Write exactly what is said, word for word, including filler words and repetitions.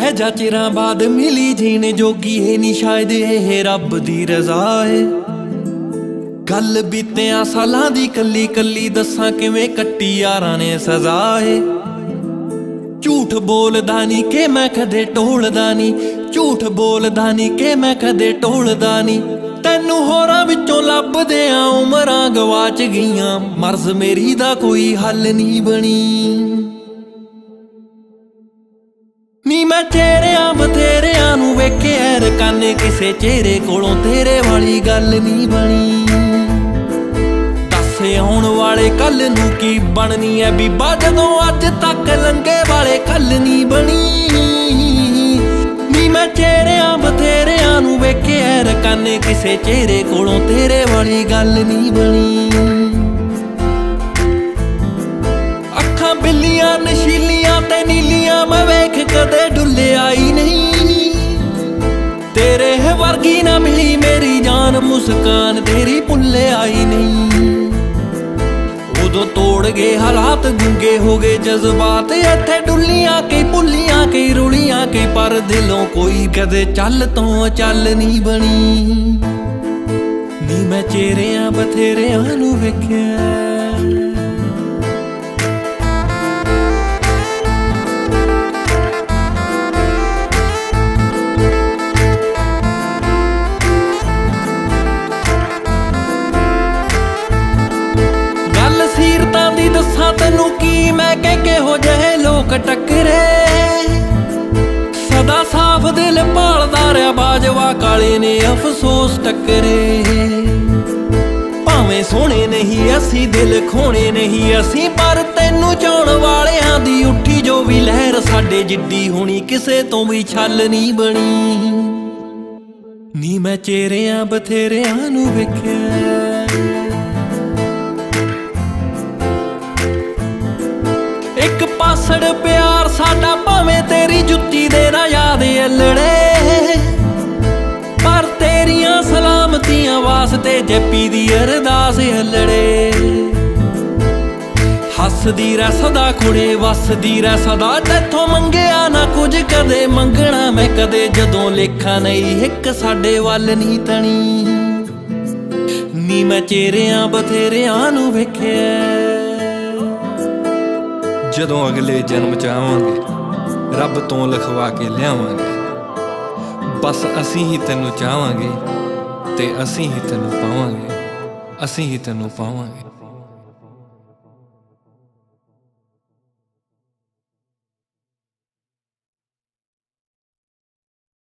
जा चिरां बाद मिली जीने जोगी है नी शायद ये रब दी रज़ा है। गल बीतियां सालां दी कली कली दस्सां किवें कट्टी यारां ने सज़ा है। झूठ बोलदा नी के मैं कदे टोलदा नी, झूठ बोलदा नी के मैं कदे टोलदा नी। तैनू होरां विचों लभदियां उमरां गवाच गईयां, मर्ज़ मेरी दा कोई हल नी बनी। नी मैं चेहरियां बथेरियां नूं वेखिया रकाने, किसे चेहरे कोलों तेरे वाली गल नी बनी। दस्से आउण वाले कल नूं की बननी है बीबा, जदों अज तक लंघे वाले कल नी बनी। नी मैं चेहरियां बथेरियां नूं वेखिया रकाने, किसे चेहरे कोलों तेरे वाली गल नी बनी। अखां बिल्लियां नशीलियां ते नीलियां मैं वेख कदे डुल्ले आई नहीं। तेरे वर्गी ना मिली मेरी जान, मुस्कान तेरी भुल्ले आई नहीं। उदों तोड़ गए हालात, गुंगे हो गए जज्बात, इत्थे डुल्लियां कई भुल्लियां कई रुलियां कई, पर दिलों कोई कदे चल तो चल नहीं बनी। नी मैं चेहरियां बथेरियां नूं वेखिया। सीरतां दी दस्सां तैनू की मैं के किहो जहे लोक टकरे। सदा साफ दिल भालदा रहा बाजवा, काले ने अफसोस टकरे। भावें सोहणे नहीं असी दिल खोने नहीं असी, पर तैनू चाहण वालियां दी उठी जो भी लहर साडे जिड्डी होनी, किसे तो भी छल नहीं बनी। नी मैं चेहरियां बथेरियां नूं वेखिया। एक पासड़ प्यार साडा भावें तेरी जुत्ती दे ना याद अल्लड़े, पर तेरियां सलामतियां वास्ते जप्पी दी अरदास अल्लड़े। हसदी रह सदा कुड़े वसदी रह सदा, तैथों मंगिया ना कुछ कदे मंगना मैं कदे, जदों लेखा नहीं एक साडे वल नहीं तनी। नी मैं चेहरियां बथेरियां नूं वेखिया। जदों अगले जन्म चाहांगे रब तो लिखवा के लियावांगे, बस असीं ही तैनू चाहांगे ते असीं ही तैनू पावांगे, असीं ही तैनू पावांगे।